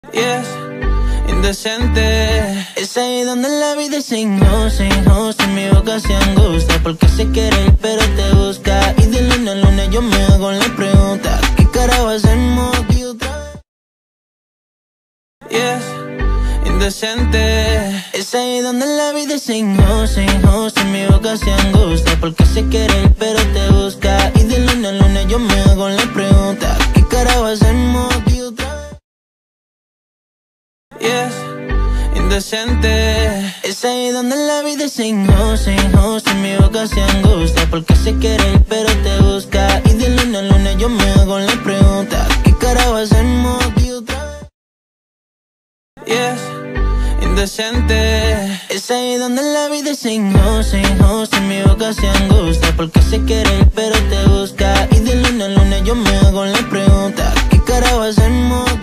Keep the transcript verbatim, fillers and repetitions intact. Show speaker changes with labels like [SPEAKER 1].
[SPEAKER 1] Yes, indecente.
[SPEAKER 2] Es ahí donde la vida es inocente. En mi boca se angustia porque se quiere ir pero te busca. Y de luna a luna yo me hago la pregunta: ¿qué carajo hacemos aquí otra vez?
[SPEAKER 1] Yes, indecente.
[SPEAKER 2] Es ahí donde la vida es inocente. En mi boca se angustia porque se quiere ir pero te busca. Y de luna a luna yo me hago la pregunta: ¿qué carajo hacemos aquí otra vez?
[SPEAKER 1] Yes, indecente.
[SPEAKER 2] Es ahí donde la vida es inocente. En mi boca se angustia porque se quiere ir pero te busca. Y de luna a luna yo me hago la pregunta: ¿qué carajo hacemos aquí otra vez?
[SPEAKER 1] Yes, indecente.
[SPEAKER 2] Es ahí donde la vida es inocente. En mi boca se angustia porque se quiere ir pero te busca. Y de luna a luna yo me hago la pregunta: ¿qué carajo hacemos?